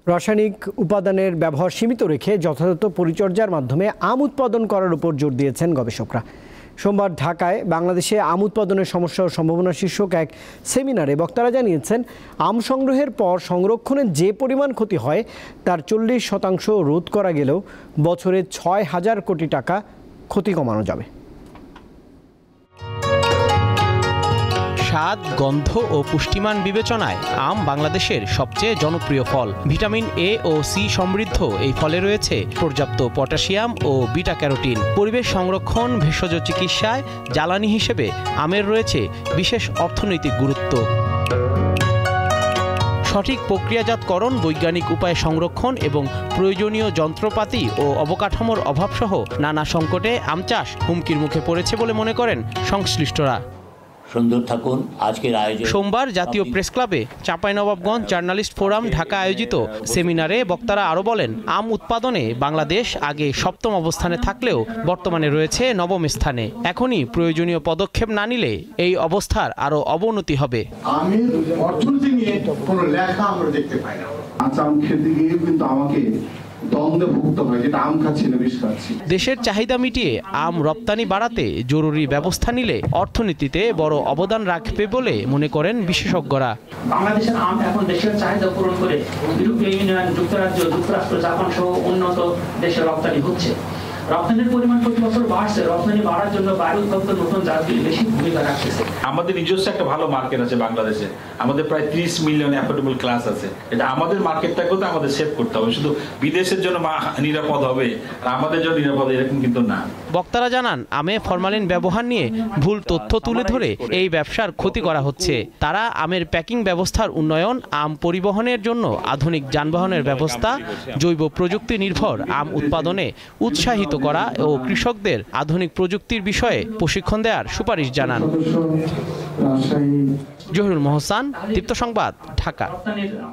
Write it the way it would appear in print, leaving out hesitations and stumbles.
রাসায়নিক উপাদানের ব্যবহার সীমিত রেখে যথাযথ পরিচর্যার মাধ্যমে আম উৎপাদন করার উপর জোর দিয়েছেন গবেষকরা। সোমবার ঢাকায় বাংলাদেশে আম উৎপাদনের সমস্যা ও সম্ভাবনা শীর্ষক এক সেমিনারে বক্তারা জানিয়েছেন, আম সংগ্রহের পর সংরক্ষণে যে পরিমাণ ক্ষতি হয় তার 40% রোধ করা গেলেও বছরে ৬,০০০ কোটি টাকা ক্ষতি কমানো যাবে। স্বাদ, গন্ধ ও পুষ্টিমান বিবেচনায় আম বাংলাদেশের সবচেয়ে জনপ্রিয় ফল। ভিটামিন এ ও সি সমৃদ্ধ এই ফলে রয়েছে পর্যাপ্ত পটাশিয়াম ও বিটা ক্যারোটিন। পরিবেশ সংরক্ষণ, ভেষজ চিকিৎসায় জ্বালানি হিসেবে আমের রয়েছে বিশেষ অর্থনৈতিক গুরুত্ব। সঠিক প্রক্রিয়াজাতকরণ, বৈজ্ঞানিক উপায়ে সংরক্ষণ এবং প্রয়োজনীয় যন্ত্রপাতি ও অবকাঠামোর অভাবসহ নানা সংকটে আম চাষ হুমকির মুখে পড়েছে বলে মনে করেন সংশ্লিষ্টরা। সুন্দর থাকুন। আজকের আয়োজন সোমবার জাতীয় প্রেস ক্লাবে চাঁপাইনবাবগঞ্জ জার্নালিস্ট ফোরাম ঢাকা আয়োজিত সেমিনারে বক্তারা আরও বলেন, আম উৎপাদনে বাংলাদেশ আগে ৭ম অবস্থানে থাকলেও বর্তমানে রয়েছে ৯ম স্থানে। এখনই প্রয়োজনীয় পদক্ষেপ না নিলে এই অবস্থার আরও অবনতি হবে। আমের অর্থনীতি নিয়ে কোনো লেখা আমরা দেখতে পাই না। আম খেতে গিয়ে কিন্তু আমাকে দেশের চাহিদা মিটিয়ে আম রপ্তানি বাড়াতে জরুরি ব্যবস্থা নিলে অর্থনীতিতে বড় অবদান রাখবে বলে মনে করেন বিশেষজ্ঞরা। বাংলাদেশের আম এখন দেশের চাহিদা পূরণ করে ইউরোপীয় ইউনিয়ন, যুক্তরাজ্য, যুক্তরাষ্ট্র, জাপান সহ উন্নত দেশে রপ্তানি হচ্ছে। রপ্তানির পরিমাণ প্রতি বছর বাড়ছে। রপ্তানি বাড়ার জন্য বাইরে উৎপাদিত নতুন জাতগুলি বেশি ভূমিকা রাখতেছে। আমাদের নিজস্ব একটা ভালো মার্কেট আছে বাংলাদেশে। আমাদের প্রায় 30 মিলিয়ন অ্যাফোর্ডেবল ক্লাস আছে। এটা আমাদের মার্কেটটাকেও তো আমাদের সেভ করতে হবে। শুধু বিদেশের জন্য নিরাপদ হবে আর আমাদের জন্য নিরাপদ এরকম কিন্তু না। বক্তারা জানান, আমে ফরমালিন ব্যবহার নিয়ে ভুল তথ্য তুলে ধরে এই ব্যবসার ক্ষতি করা হচ্ছে। তারা আমের প্যাকিং ব্যবস্থার উন্নয়ন, আম পরিবহনের জন্য আধুনিক যানবাহনের ব্যবস্থা, জৈব প্রযুক্তি নির্ভর আম উৎপাদনে উৎসাহিত করা ও কৃষকদের আধুনিক প্রযুক্তির বিষয়ে প্রশিক্ষণ দেওয়ার সুপারিশ জানান। জহিরুল মহসান, দীপ্ত সংবাদ, ঢাকা।